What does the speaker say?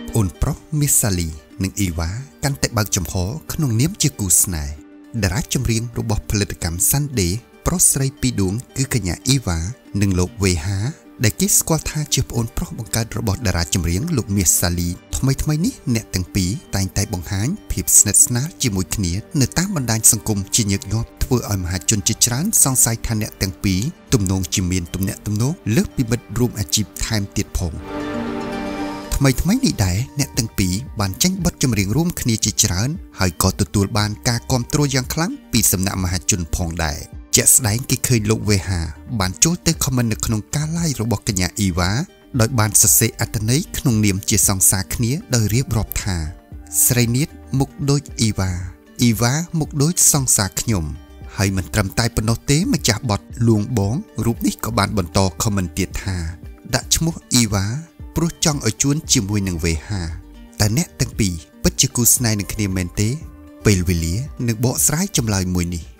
អូនប្រុសមាសសាលីនិងអ៊ីវ៉ាកាន់តែបើកចំហក្នុងនាមជាគូស្នេហ៍តារាចម្រៀងរបស់ផលិតកម្ម Sunday ប្រុសស្រីពីរដួងគឺកញ្ញាអ៊ីវ៉ានិងលោកវេហាដែលគេស្គាល់ថាជាប្អូនប្រុសបង្កើតរបស់តារាចម្រៀងលោកមាសសាលីថ្មីនេះអ្នកទាំងពីរតែងតែបង្ហាញភាពស្និទ្ធស្នាលជាមួយគ្នានៅតាមបណ្ដាញសង្គមជាញឹកញាប់ធ្វើឲ្យមហាជនជាច្រើនសង្ស័យថាអ្នកទាំងពីរទំនងជាមានទំនាក់ទំនងលើសពីមិត្តរួមអាជីពថែមទៀតផងថ្មីនេះដែរអ្នកទាំងពីរបានចេញបទចម្រៀងរួមគ្នាជាច្រើនហើយក៏ទទួលបានការគាំទ្រយ៉ាងខ្លាំងពីសំណាក់មហាជនផងដែរជាក់ស្ដែងគេឃើញលោកវេហាបានចូលទៅ comment នៅក្នុងការ live របស់កញ្ញាអ៊ីវ៉ាដោយបានសរសេរអត្ថន័យក្នុងនាមជាសង្សារគ្នាដោយរៀបរាប់ថាស្រីនាថមុខដូចអ៊ីវ៉ាមុខដូចសង្សារខ្ញុំហើយមិនត្រឹមតែប៉ុណ្ណោះទេម្ចាស់បទលួងបងរូបនេះក៏បានបន្ត comment ទៀតថាដាក់ឈ្មោះអ៊ីវ៉ាព្រោះចង់ឲ្យជួនជាមួយនឹងវេហាតែអ្នកទាំងពីរពិតជាគូស្នេហ៍នឹងគ្នាមែនទេពេលវេលានឹងបកស្រាយចម្លើយមួយនេះ